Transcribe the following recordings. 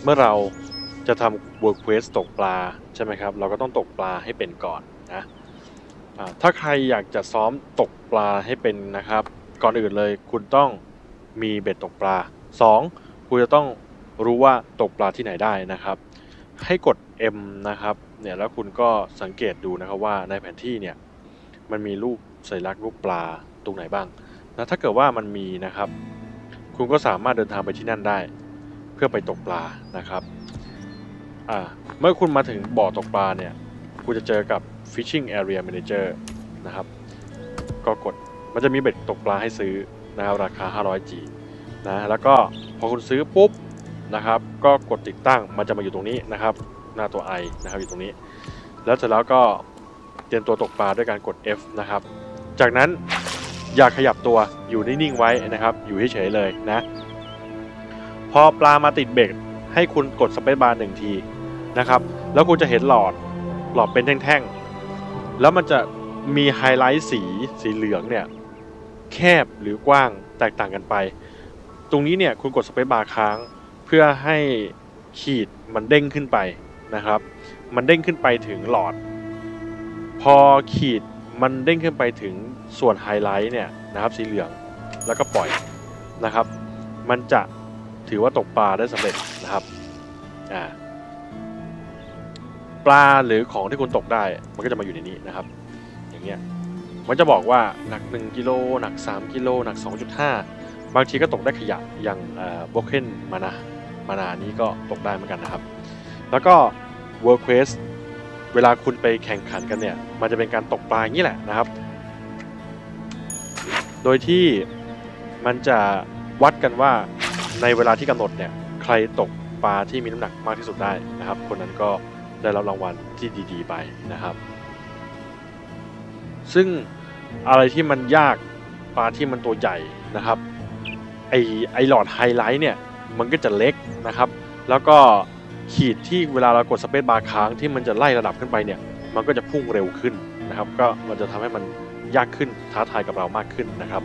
เมื่อเราจะทำ World Quest ตกปลาใช่ไหมครับเราก็ต้องตกปลาให้เป็นก่อนนะถ้าใครอยากจะซ้อมตกปลาให้เป็นนะครับก่อนอื่นเลยคุณต้องมีเบ็ดตกปลา2คุณจะต้องรู้ว่าตกปลาที่ไหนได้นะครับให้กด M นะครับเนี่ยแล้วคุณก็สังเกตดูนะครับว่าในแผนที่เนี่ยมันมีรูปสัญลักษณ์รูปปลาตรงไหนบ้างนะถ้าเกิดว่ามันมีนะครับคุณก็สามารถเดินทางไปที่นั่นได้เพื่อไปตกปลานะครับเมื่อคุณมาถึงบ่อตกปลาเนี่ยคุณจะเจอกับ Fishing Area Manager นะครับก็กดมันจะมีเบ็ดตกปลาให้ซื้อนะครับราคา 500G นะแล้วก็พอคุณซื้อปุ๊บนะครับก็กดติดตั้งมันจะมาอยู่ตรงนี้นะครับหน้าตัว I นะครับอยู่ตรงนี้แล้วเสร็จแล้วก็เตรียมตัวตกปลาด้วยการกด F นะครับจากนั้นอย่าขยับตัวอยู่นิ่งๆไว้นะครับอยู่เฉยๆเลยนะพอปลามาติดเบ็ดให้คุณกดสเปซบาร์1 ทีนะครับแล้วคุณจะเห็นหลอดเป็นแท่งๆแล้วมันจะมีไฮไลท์สีเหลืองเนี่ยแคบหรือกว้างแตกต่างกันไปตรงนี้เนี่ยคุณกดสเปซบาร์ค้างเพื่อให้ขีดมันเด้งขึ้นไปนะครับมันเด้งขึ้นไปถึงหลอดพอขีดมันเด้งขึ้นไปถึงส่วนไฮไลท์เนี่ยนะครับสีเหลืองแล้วก็ปล่อยนะครับมันจะถือว่าตกปลาได้สำเร็จนะครับปลาหรือของที่คุณตกได้มันก็จะมาอยู่ในนี้นะครับอย่างเงี้ยมันจะบอกว่าหนัก1 กิโลหนัก3 กิโลหนัก 2.5 บางทีก็ตกได้ขยะอย่างโบเคนมานานี้ก็ตกได้เหมือนกันนะครับแล้วก็ World Quest เวลาคุณไปแข่งขันกันเนี่ยมันจะเป็นการตกปลาอย่างนี้แหละนะครับโดยที่มันจะวัดกันว่าในเวลาที่กำหนดเนี่ยใครตกปลาที่มีน้ำหนักมากที่สุดได้นะครับคนนั้นก็ได้รับรางวัลที่ดีๆไปนะครับซึ่งอะไรที่มันยากปลาที่มันตัวใหญ่นะครับไอหลอดไฮไลท์เนี่ยมันก็จะเล็กนะครับแล้วก็ขีดที่เวลาเรากดสเปซบาร์ค้างที่มันจะไล่ระดับขึ้นไปเนี่ยมันก็จะพุ่งเร็วขึ้นนะครับก็มันจะทำให้มันยากขึ้นท้าทายกับเรามากขึ้นนะครับ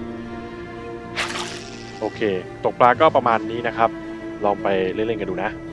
โอเคตกปลาก็ประมาณนี้นะครับลองไปเล่นๆกันดูนะ